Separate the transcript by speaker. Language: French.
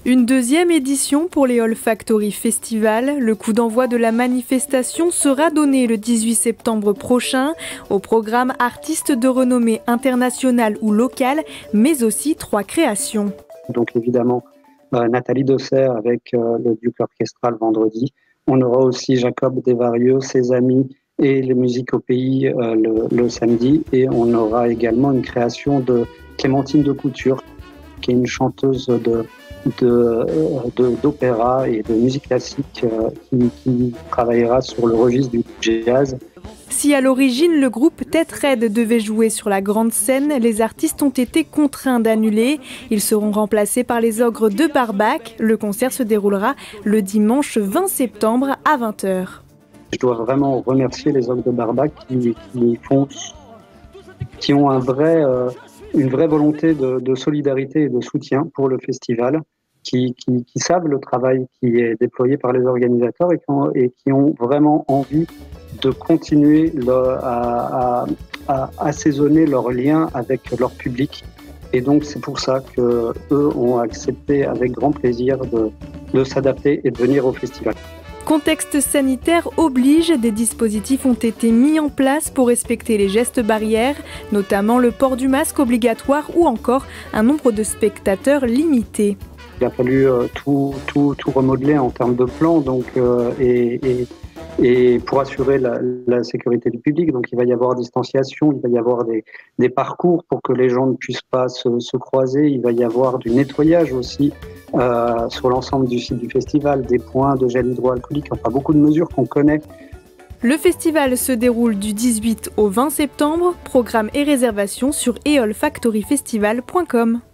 Speaker 1: Une deuxième édition pour les Olfactory Festival. Le coup d'envoi de la manifestation sera donné le 18 septembre prochain. Au programme artistes de renommée internationale ou locale, mais aussi 3 créations.
Speaker 2: Donc évidemment, Nathalie Dosser avec le Duc orchestral vendredi. On aura aussi Jacob Desvarieux, ses amis et les musiques au pays le samedi. Et on aura également une création de Clémentine de Couture, qui est une chanteuse d'opéra et de musique classique qui travaillera sur le registre du jazz.
Speaker 1: Si à l'origine le groupe Tête Raide devait jouer sur la grande scène, les artistes ont été contraints d'annuler. Ils seront remplacés par les Ogres de Barbac. Le concert se déroulera le dimanche 20 septembre à 20 h.
Speaker 2: Je dois vraiment remercier les Ogres de Barbac qui ont une vraie volonté de solidarité et de soutien pour le festival, qui savent le travail qui est déployé par les organisateurs et qui ont vraiment envie de continuer à assaisonner leurs liens avec leur public. Et donc c'est pour ça qu'eux ont accepté avec grand plaisir de s'adapter et de venir au festival.
Speaker 1: Contexte sanitaire oblige, des dispositifs ont été mis en place pour respecter les gestes barrières, notamment le port du masque obligatoire ou encore un nombre de spectateurs limité.
Speaker 2: Il a fallu tout remodeler en termes de plan donc, et pour assurer la sécurité du public. Donc il va y avoir distanciation, il va y avoir des parcours pour que les gens ne puissent pas se croiser, il va y avoir du nettoyage aussi sur l'ensemble du site du festival, des points de gel hydroalcoolique, enfin beaucoup de mesures qu'on connaît.
Speaker 1: Le festival se déroule du 18 au 20 septembre. Programme et réservation sur eolfactoryfestival.com.